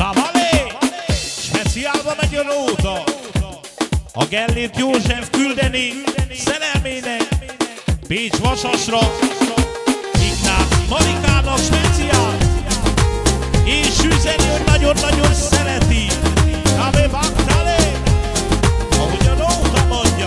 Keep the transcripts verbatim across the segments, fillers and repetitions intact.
Szabalé! Speciálba megy a nóta. A Gellért József küldeni szerelmének Pécs Vasasra Ignác Marikának speciál, és üzeni, hogy nagyon-nagyon szereti. Ave Baktale, ahogy a nóta mondja.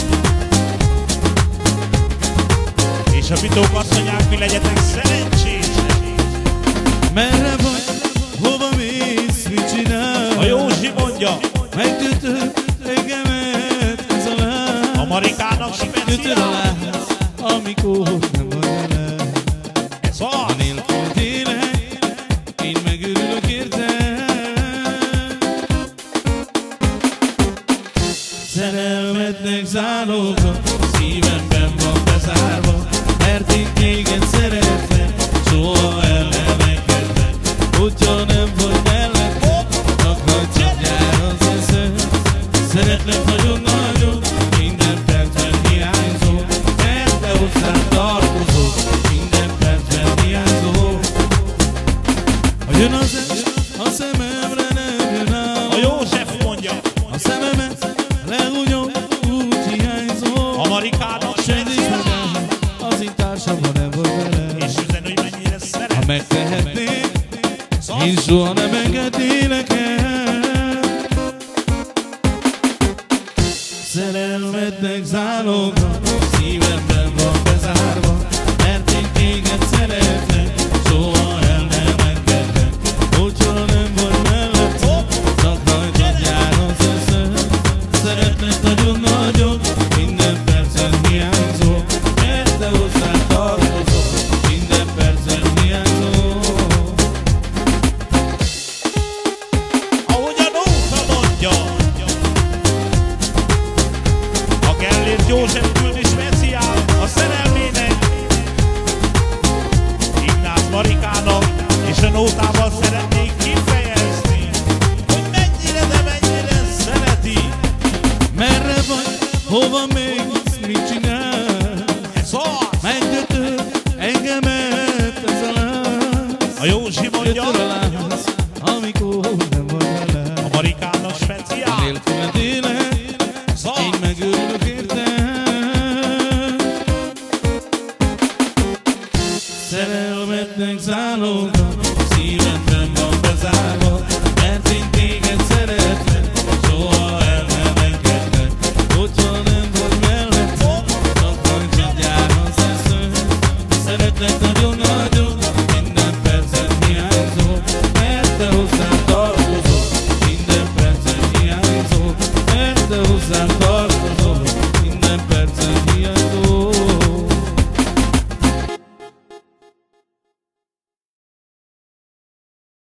És a bitók azt mondják, mi legyetek szerencsések. Merre vagy, hova mész, mit csinál? A Józsi mondja, megkötött engemet ez a láz. a Marikának Kötöd a speciál. láz, amikor nem vagy velem. Ez Ha az. nélkül élek, én megörülök érted. Szerelmetnek záloga, szívemben van bezárva, mert én téged szeretlek, soha el nem engedlek. Hogyha nem vagy mellettem, csak hagyd csapjál az eszem. Szeretlek nagyon-nagyon, minden percben hiányzol, mert te hozzám tartozol, minden percben hiányzol. Ha jön az est, a szememre nem jön ám. A József mondja, A szememet lehunyom, úgy hiányzol. a Marikának Sendis speciál. magán, az én társamban nem vagy velem. És üzen, hogy mennyire Ha szeret. megtehetnék, én soha nem engednélek el. Szerelmetnek záloga, szívemben van bezárva, mert én téged szeretlek, soha el nem engedlek. Hogyha nem vagy mellettem, csak hagyd adjál az eszem. Szeretlek nagyon-nagyon, minden percen hiányzol, mert te hozzám tartozol, minden percen hiányzol. Ahogy a nóta mondja, a Gellért József küldi speciál a szerelmének Ignác Marikának, és a nótával szeretnék kifejezni, hogy mennyire, de mennyire szereti. Merre vagy, hova mész, mit csinál? Ez az. Megkötött engemet ez a láz. A Józsi mondja, Kötöd a láz, amikor nem vagy velem. a Marikának speciál. Nélküled élek, Ez az. én megörülök érted. Szerelmetnek záloga, szívemben van bezárva, mert én téged szeretlek, soha el nem engedlek. Hogyha nem vagy mellettem, csak hagyd adjál az eszem. Szeretlek nagyon-nagyon, minden percen hiányzol, mert te hozzám tartozol, minden percen hiányzol, mert te hozzám tartozol.